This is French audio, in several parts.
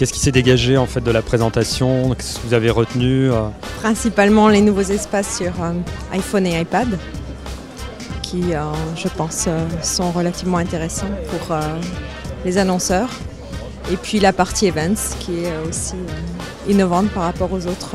Qu'est-ce qui s'est dégagé en fait de la présentation? Qu'est-ce que vous avez retenu? Principalement les nouveaux espaces sur iPhone et iPad qui, je pense, sont relativement intéressants pour les annonceurs. Et puis la partie Events qui est aussi innovante par rapport aux autres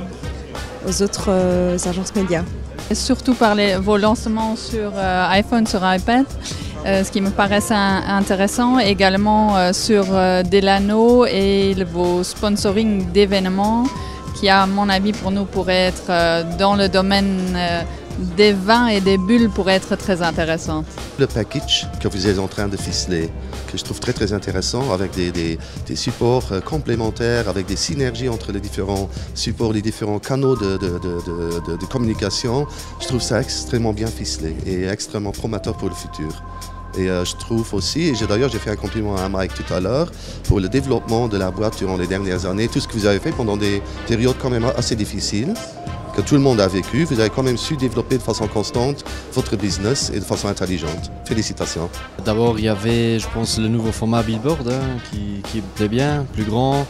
agences médias. Et surtout par vos lancements sur iPhone, sur iPad, ce qui me paraissait intéressant. Également sur Delano et vos sponsoring d'événements qui, à mon avis, pour nous, pourraient être dans le domaine des vins et des bulles pourrait être très intéressante. Le package que vous êtes en train de ficeler, que je trouve très très intéressant, avec des supports complémentaires, avec des synergies entre les différents supports, les différents canaux de communication, je trouve ça extrêmement bien ficelé et extrêmement prometteur pour le futur. Et je trouve aussi, et d'ailleurs j'ai fait un compliment à Mike tout à l'heure, pour le développement de la boîte durant les dernières années, tout ce que vous avez fait pendant des périodes quand même assez difficiles, que tout le monde a vécu, vous avez quand même su développer de façon constante votre business et de façon intelligente. Félicitations. D'abord, il y avait, je pense, le nouveau format Billboard qui me plaît bien, plus grand,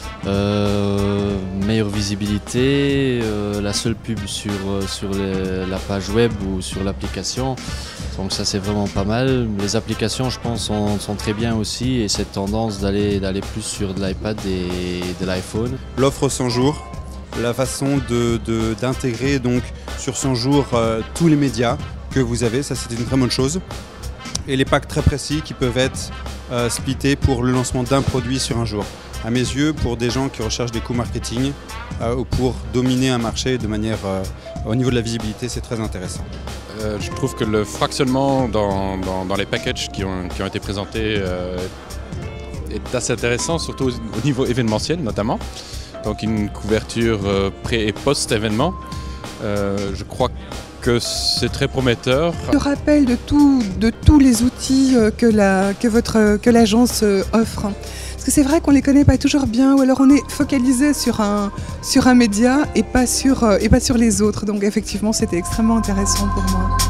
meilleure visibilité, la seule pub sur la page web ou sur l'application. Donc ça, c'est vraiment pas mal. Les applications, je pense, sont très bien aussi, et cette tendance d'aller plus sur de l'iPad et de l'iPhone. L'offre 100 jours. La façon d'intégrer donc sur 100 jours tous les médias que vous avez, ça c'est une très bonne chose. Et les packs très précis qui peuvent être splittés pour le lancement d'un produit sur un jour. À mes yeux, pour des gens qui recherchent des coûts marketing ou pour dominer un marché de manière au niveau de la visibilité, c'est très intéressant. Je trouve que le fractionnement dans les packages qui ont été présentés est assez intéressant, surtout au niveau événementiel notamment. Donc une couverture pré- et post-événement. Je crois que c'est très prometteur. Le rappel de tous les outils que l'agence offre. Parce que c'est vrai qu'on ne les connaît pas toujours bien, ou alors on est focalisé sur un média et pas sur les autres. Donc effectivement, c'était extrêmement intéressant pour moi.